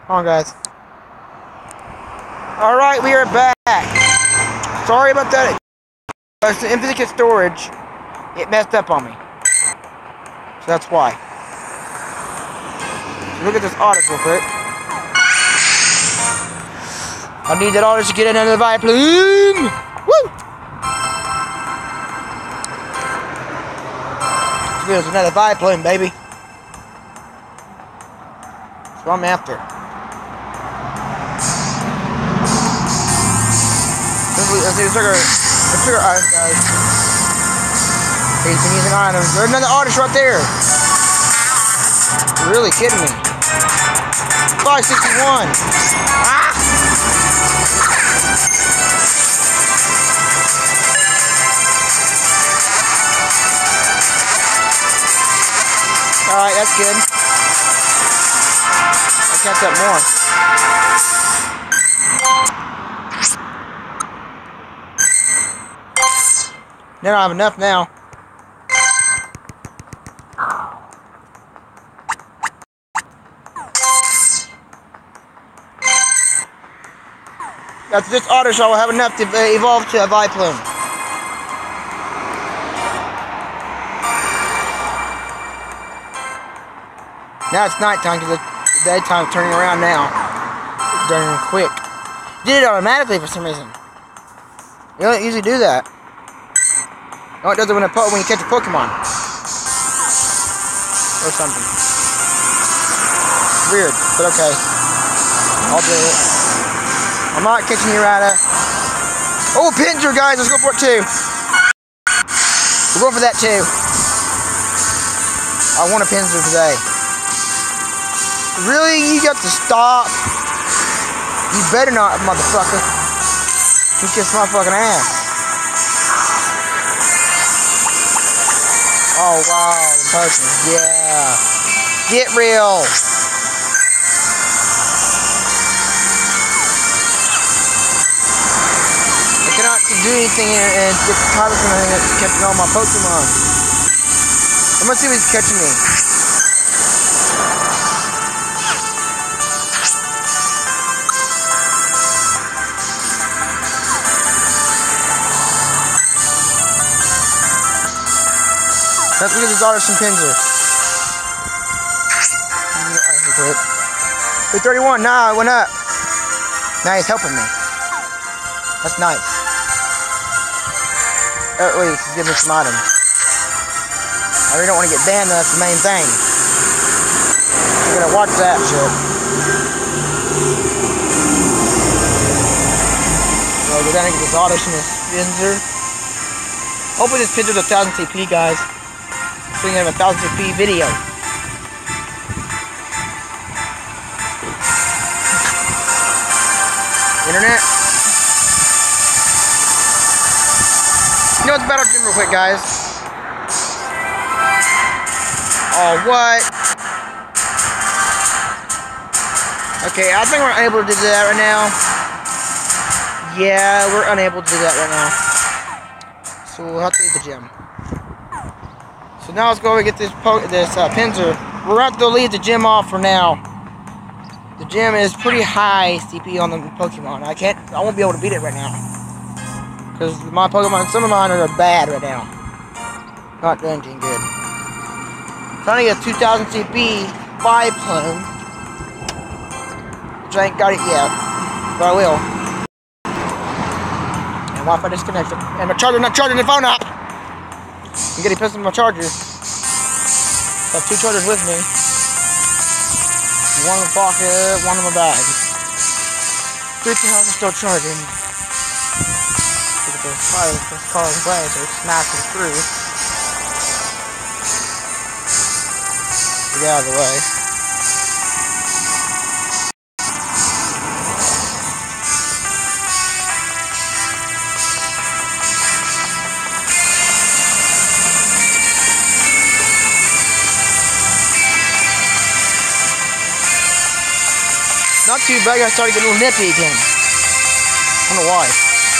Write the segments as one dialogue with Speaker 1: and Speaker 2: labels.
Speaker 1: Come on, guys. Alright, we are back. Sorry about that. It's the infinite storage. It messed up on me. So that's why. So look at this Autos real quick. I need that Autos to get into the biplane. Woo! There's another biplane, baby. That's what I'm after. Let's see the trigger items, guys. He's been using items. There's another artist right there. You're really kidding me. 561. Ah! Alright, that's good. I'll catch up more. I don't have enough now. After this auto shot, we'll have enough to evolve to a biplane. Now it's nighttime because the daytime's turning around now. It's turning quick. Did it automatically for some reason. You don't usually do that. No, it does it when you catch a Pokemon. Or something. Weird, but okay. I'll do it. I'm not catching you, Rada. Oh, Pinsir, guys. Let's go for it, too. We're going for that, too. I want a Pinsir today. Really? You got to stop? You better not, motherfucker. You kiss my fucking ass. Oh, wow. The person. Yeah. Get real. I cannot do anything and get the title from anything that's catching all my Pokemon. I'm gonna see if he's catching me. Let's look at his daughters from Pinsir. 331. Nah, it went up. Now he's helping me. That's nice. At least he's giving me some items. I really don't want to get banned, that's the main thing. We're gonna watch that shit. So I'll go down and get this Autos from this Pinsir. Hopefully this Pinsir's 1000 CP, guys. So we can have a 1000 CP video. Internet. You know what's Battle Gym real quick, guys? Oh, what? Okay, I think we're unable to do that right now. Yeah, we're unable to do that right now. So we'll have to leave the gym. So now let's go and get this Pinsir. We're going to have to leave the gym off for now. The gym is pretty high CP on the Pokemon. I won't be able to beat it right now. Because my Pokemon, some of mine are bad right now. Not doing anything good. Trying to get a 2000 CP biplane. Which I ain't got it yet. But I will. And Wi-Fi disconnected. And my charger not charging the phone up. I'm getting pissed with my chargers. I have 2 chargers with me. One in my pocket, one in my bag. 3 times I'm still charging. Look at this fire, this car and glass are smashing through. Get out of the way. Not too bad, I started getting a little nippy again. I don't know why.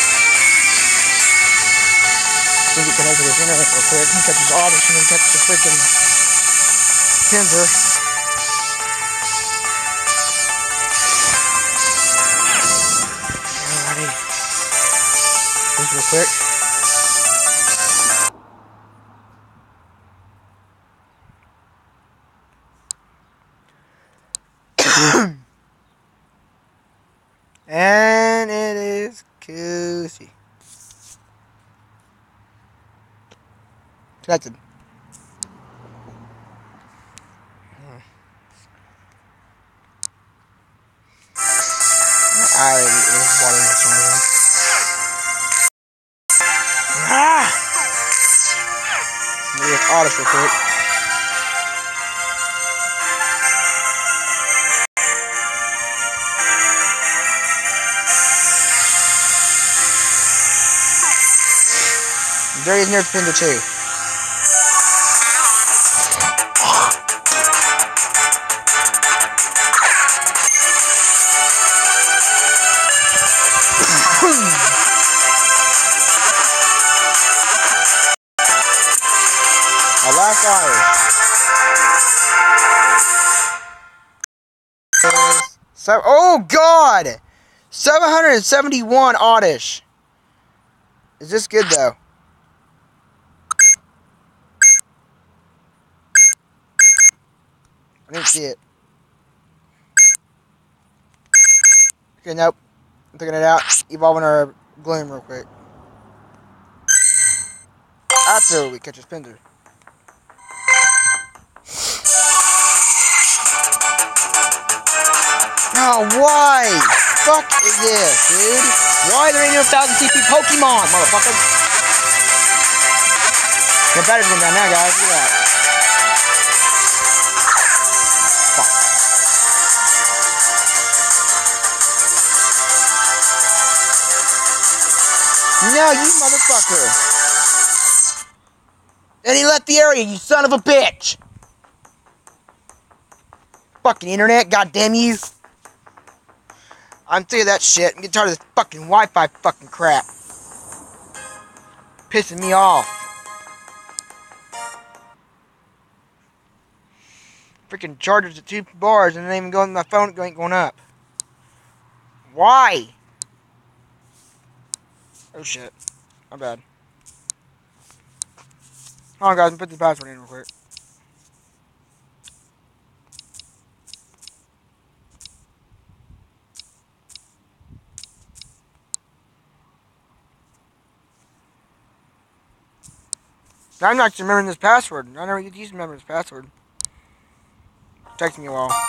Speaker 1: Let me get connected to this internet real quick. He catches Autos and then catches the freaking Pinsir. real quick. And it is Koozie. Connected. There's water in this one. Ah! Maybe it's Oddish real quick. There he is near Pinder too. Our last Oddish. So, oh God! 771 Oddish. Is this good though? I didn't see it. Okay, nope. I'm taking it out. Evolving our Gloom real quick. After we catch a Pinder. Oh, why? Fuck is this, dude? Why there ain't no 1000 CP Pokemon, motherfucker? My battery's going down now, guys. Look at that. Fuck. No, you motherfucker. And he left the area, you son of a bitch. Fucking internet, goddamn you. I'm sick of that shit. I'm getting tired of this fucking Wi-Fi fucking crap. Pissing me off. Freaking chargers at 2 bars and it ain't even going, my phone ain't going up. Why? Oh shit. My bad. Hold on guys, I'm put the password in real quick. I'm not remembering this password. I never used to remember this password. It takes me a while.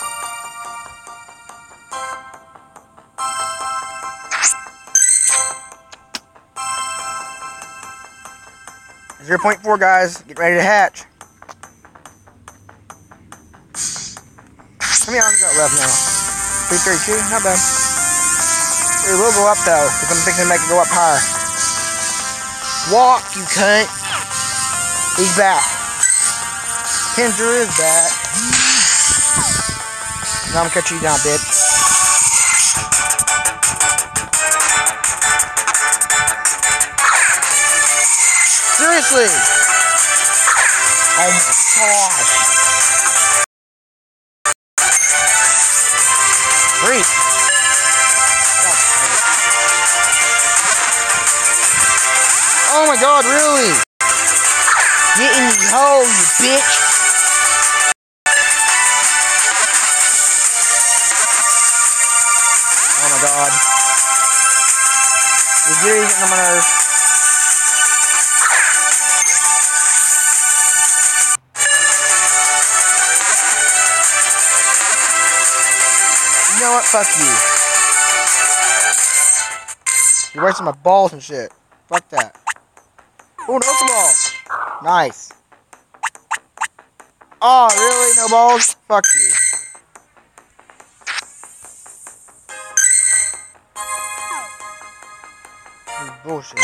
Speaker 1: .4 guys, get ready to hatch. How many arms got left now? 332, not bad. It will go up though, because I'm thinking to make it go up higher. Walk, you cunt. He's back. Pinder is back. Now I'm gonna cut you down, bitch. Seriously! Oh my gosh! Great! Oh my god, really? Get in the hole, you bitch! Oh my god. You're getting on my nerves. You know what? Fuck you. You're wasting my balls and shit. Fuck that. Oh, no ball. Nice. Oh, really? No balls? Fuck you. This is bullshit.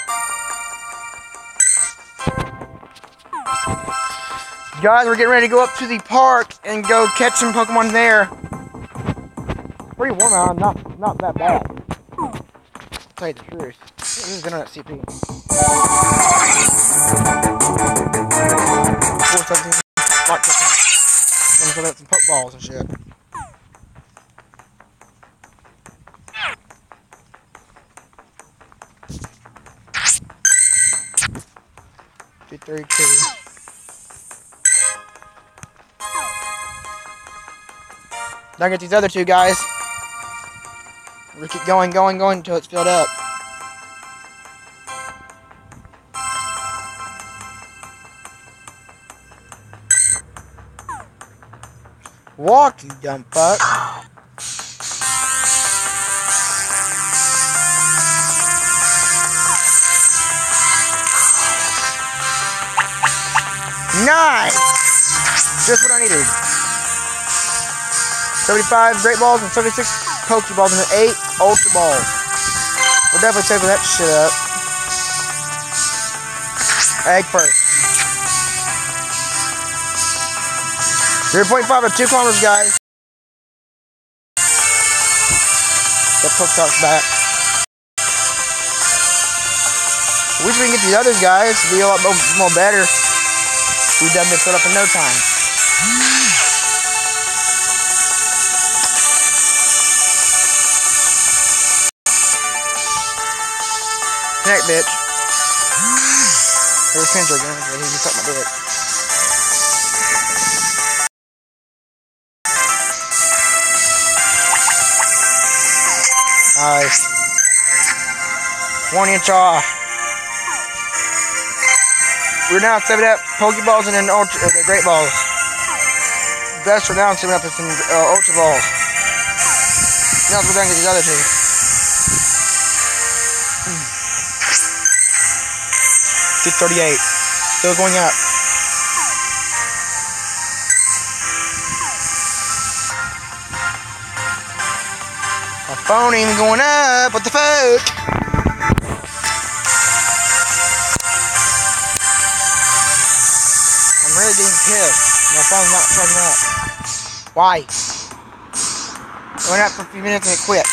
Speaker 1: Guys, we're getting ready to go up to the park and go catch some Pokemon there. Pretty warm out, not that bad. I'll tell you the truth. This is internet CP. 417. Rock catching. I'm gonna some Pokeballs and shit. 32. Now get these other two guys. We keep going until it's filled up. Walk, you dumb fuck. Nice! Just what I needed. 75 great balls and 76 Pokeballs and 8 Ultra Balls. We'll definitely saving that shit up. Egg first. 0.5 of 2 kilometers, guys. That Pokestock's back. I wish we can get these others, guys. Be a lot more better. We've done this filled up in no time. Heck, bitch. There's Kendrick again. He just sucked my dick. Nice. 1 inch off. We're now 7 up Pokeballs and then the Great Balls. Best for now 7 up is some Ultra Balls. Now we're done with these other two. 238. Still going up. My phone ain't going up. What the fuck? I'm really getting pissed. My phone's not plugging up. Why? It went up for a few minutes and it quit.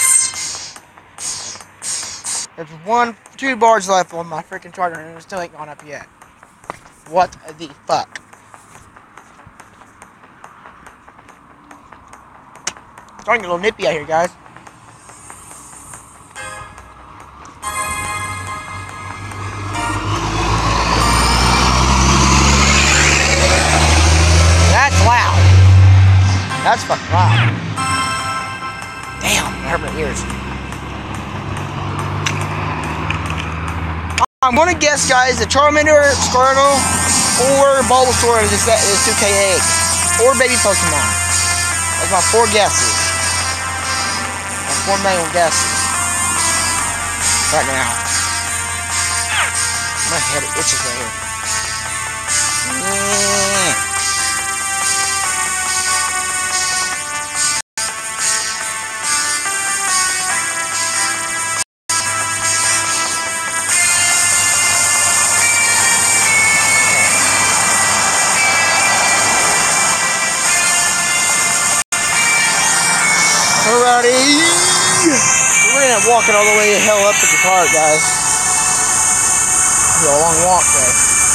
Speaker 1: There's 2 bars left on my freaking charger and it still ain't gone up yet. What the fuck? It's starting to get a little nippy out here, guys. That's loud. That's fucking loud. Damn, it hurt my ears. I'm gonna guess, guys, the Charmander, Squirtle, or Bulbasaur is 2K egg, or baby Pokemon. That's my 4 guesses. My 4 main guesses. Right now. My head itches right here. Alrighty, we're gonna end up walking all the way the hell up to the park, guys. It's a long walk, though.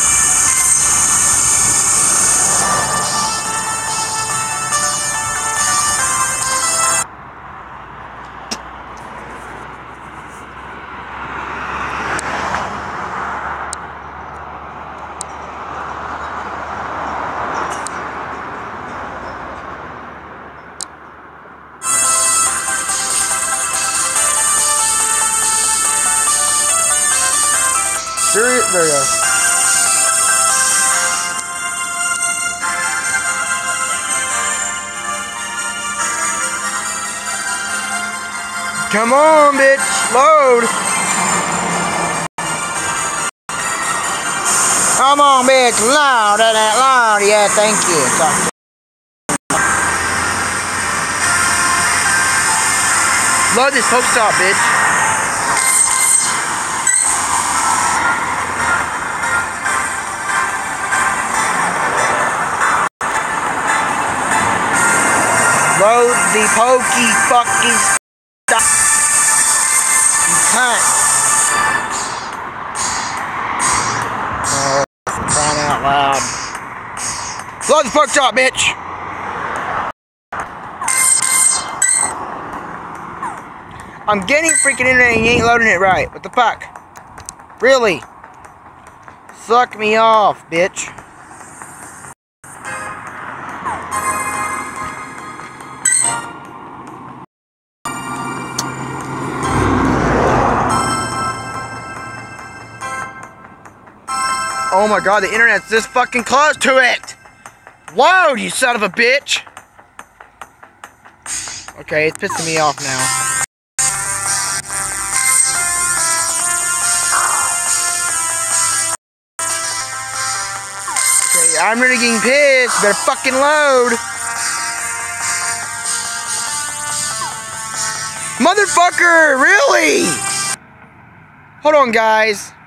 Speaker 1: There we go. Come on, bitch, load. Come on, bitch, loud, loud. Yeah, thank you. Load this Pokestop, bitch. Load the pokey fucking stuff. You can't. Oh, for crying out loud. Load the Pokestop, bitch. I'm getting freaking internet and you ain't loading it right. What the fuck? Really? Suck me off, bitch. Oh my god, the internet's this fucking close to it! Load, you son of a bitch! Okay, it's pissing me off now. Okay, I'm really getting pissed. Better fucking load. Motherfucker, really? Hold on, guys.